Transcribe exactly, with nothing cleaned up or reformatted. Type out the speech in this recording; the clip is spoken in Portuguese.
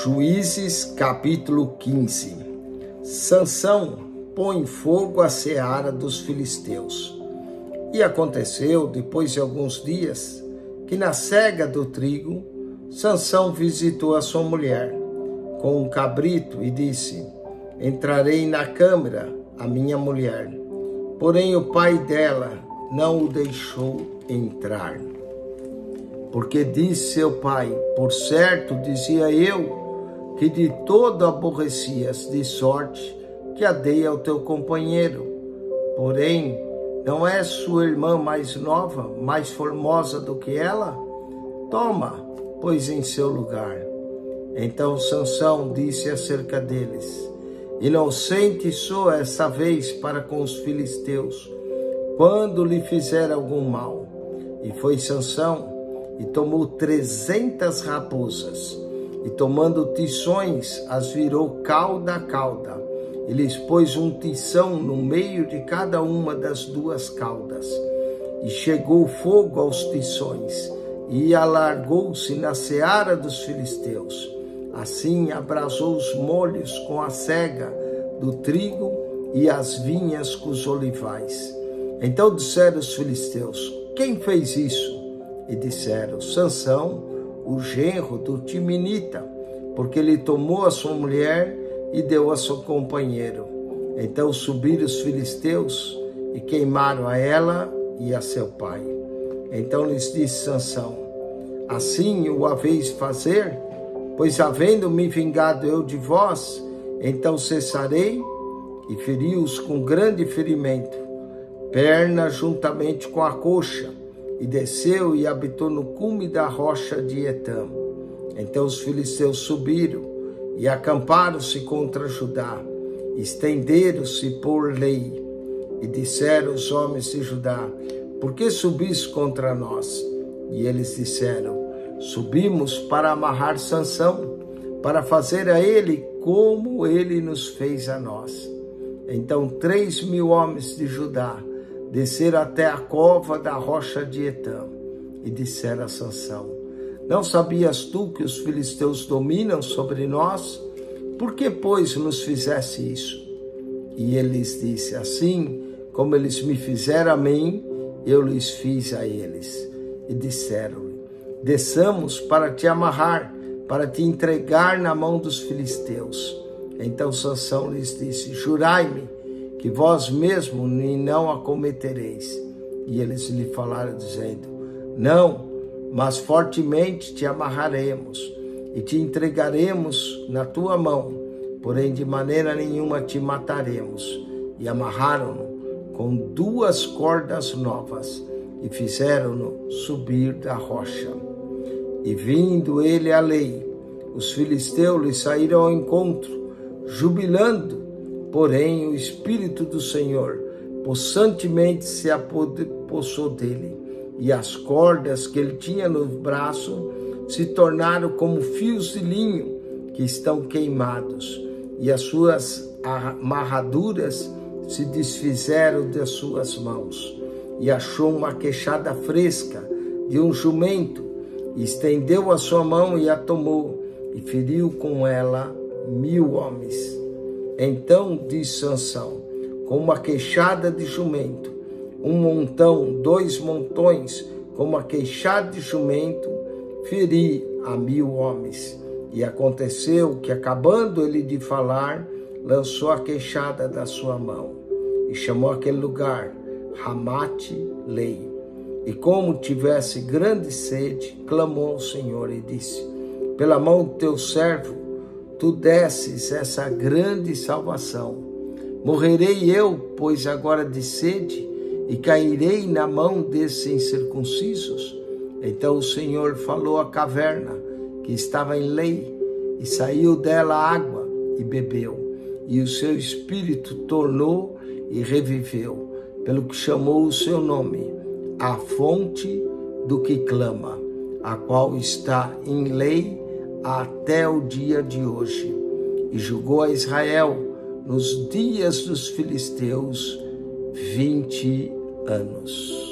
Juízes capítulo quinze. Sansão põe fogo à seara dos filisteus. E aconteceu, depois de alguns dias, que na cega do trigo, Sansão visitou a sua mulher com um cabrito e disse: entrarei na câmara, a minha mulher. Porém o pai dela não o deixou entrar. Porque disse seu pai: por certo, dizia eu, que de todo aborrecias, de sorte que a dei ao teu companheiro. Porém, não é sua irmã mais nova, mais formosa do que ela? Toma, pois em seu lugar. Então Sansão disse acerca deles: inocente sou essa vez para com os filisteus, quando lhe fizer algum mal. E foi Sansão e tomou trezentas raposas, e tomando tições, as virou cauda a cauda, e lhes pôs um tição no meio de cada uma das duas caudas. E chegou fogo aos tições, e alargou-se na seara dos filisteus. Assim abrasou os molhos com a cega do trigo e as vinhas com os olivais. Então disseram os filisteus: quem fez isso? E disseram: Sansão, o genro do Timinita, porque ele tomou a sua mulher e deu a seu companheiro. Então subiram os filisteus e queimaram a ela e a seu pai. Então lhes disse Sansão: assim o haveis fazer? Pois havendo-me vingado eu de vós, então cessarei. E feriu-os com grande ferimento, perna juntamente com a coxa, e desceu e habitou no cume da rocha de Etam. Então os filisteus subiram e acamparam-se contra Judá, estenderam-se por lei. E disseram os homens de Judá: por que subis contra nós? E eles disseram: subimos para amarrar Sansão, para fazer a ele como ele nos fez a nós. Então três mil homens de Judá desceram até a cova da rocha de Etam e disseram a Sansão: não sabias tu que os filisteus dominam sobre nós? Por que, pois, nos fizesse isso? E ele lhes disse: assim como eles me fizeram a mim, eu lhes fiz a eles. E disseram-lhe: desçamos para te amarrar, para te entregar na mão dos filisteus. Então Sansão lhes disse: jurai-me que vós mesmo não a cometereis. E eles lhe falaram dizendo: não, mas fortemente te amarraremos e te entregaremos na tua mão, porém de maneira nenhuma te mataremos. E amarraram-no com duas cordas novas e fizeram-no subir da rocha. E vindo ele à lei, os filisteus lhe saíram ao encontro, jubilando. Porém o Espírito do Senhor possantemente se apossou dele, e as cordas que ele tinha no braço se tornaram como fios de linho que estão queimados, e as suas amarraduras se desfizeram das suas mãos. E achou uma queixada fresca de um jumento, e estendeu a sua mão e a tomou, e feriu com ela mil homens. Então disse Sansão: com uma queixada de jumento, um montão, dois montões, com uma queixada de jumento, feri a mil homens. E aconteceu que, acabando ele de falar, lançou a queixada da sua mão, e chamou aquele lugar Ramate-Lei. E como tivesse grande sede, clamou ao Senhor e disse: pela mão do teu servo, tu desses essa grande salvação. Morrerei eu, pois agora de sede, e cairei na mão desses incircuncisos? Então o Senhor falou à caverna, que estava em Lei, e saiu dela água, e bebeu. E o seu espírito tornou e reviveu, pelo que chamou o seu nome, a fonte do que clama, a qual está em Lei até o dia de hoje. E julgou a Israel nos dias dos filisteus vinte anos.